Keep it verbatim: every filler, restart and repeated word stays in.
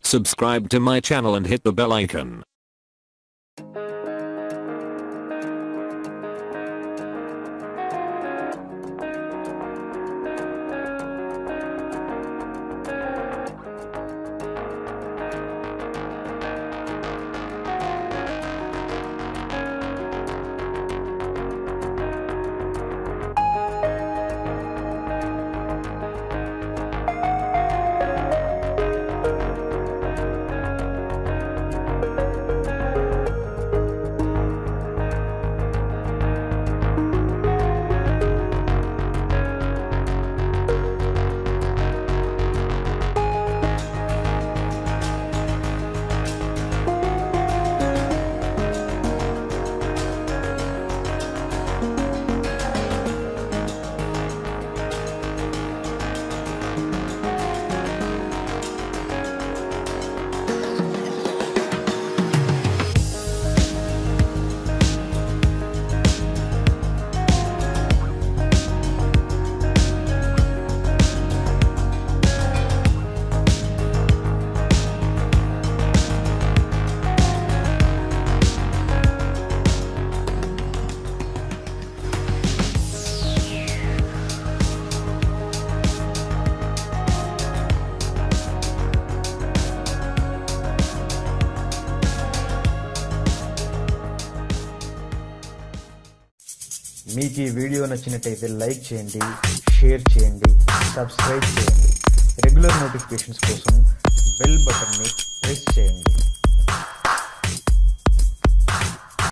Subscribe to my channel and hit the bell icon. మీకు ఈ video నచ్చినట్లయితే like చేయండి, షేర్ చేయండి, సబ్స్క్రైబ్ చేయండి. రెగ్యులర్ నోటిఫికేషన్స్ కోసం బెల్ బటన్ని ప్రెస్ చేయండి.